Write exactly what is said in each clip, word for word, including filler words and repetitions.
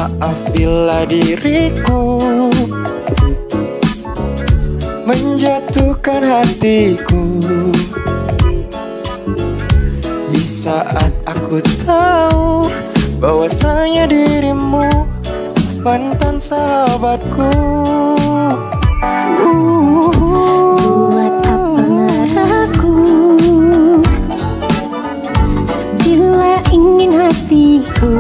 Maaf bila diriku menjatuhkan hatiku. Di saat aku tahu bahwasanya dirimu mantan sahabatku. Buat apa marahku bila ingin hatiku?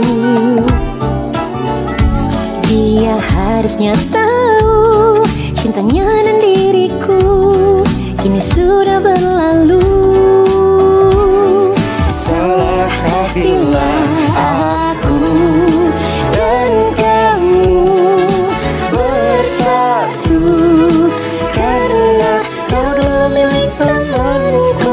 Dia harusnya tahu cintanya dan diriku kini sudah berlalu. Salahkah bila aku dan kamu bersatu, karena kau dulu milik temanku.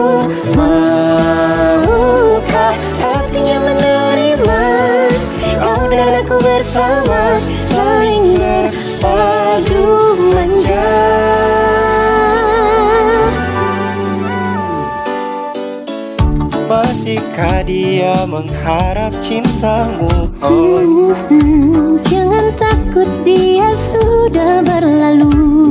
Maukah hatinya menerima kau dan aku bersama, saling berpadu manja? Masihkah dia mengharap cintamu? Oh. Hmm, jangan takut, dia sudah berlalu.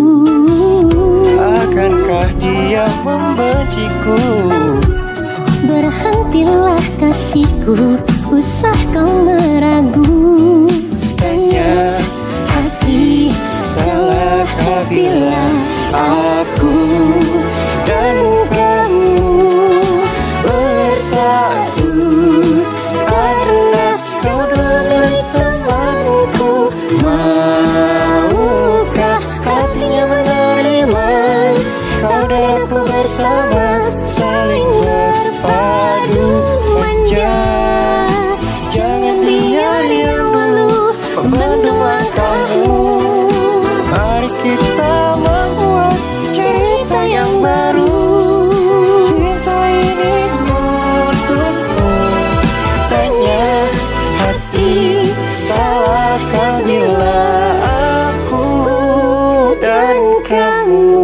Akankah dia membenciku? Berhentilah kasihku, usah kau meragu. Tanya Hati, salahkah bila aku dan kamu bersatu, karena kau dulu milik temanku. Maukah hatinya menerima kau dan aku bersama, saling berpadu manja? Jangan biar yang dulu menduakanmu. Mari kita membuat cerita yang baru. Cinta ini untukmu. Tanya hati, salahkah bila aku dan kamu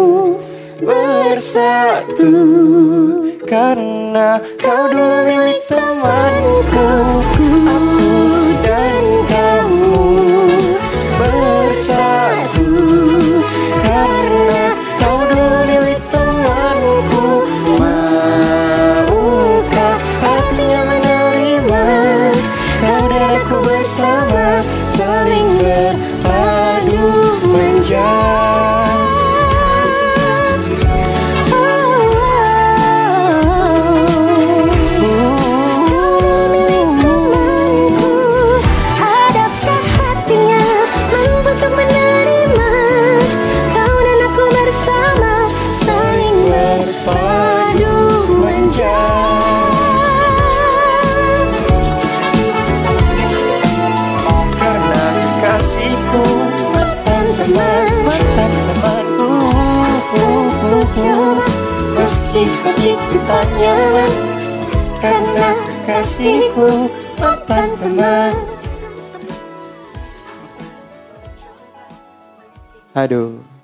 bersatu, karena kau dulu milik temanku. Aku dan kamu bersatu, karena kau dulu milik temanku. Maukah hatinya menerima kau dan aku bersama, saling berpadu manja? Meski begitu tanya, karena kasihku mantan teman. Aduh.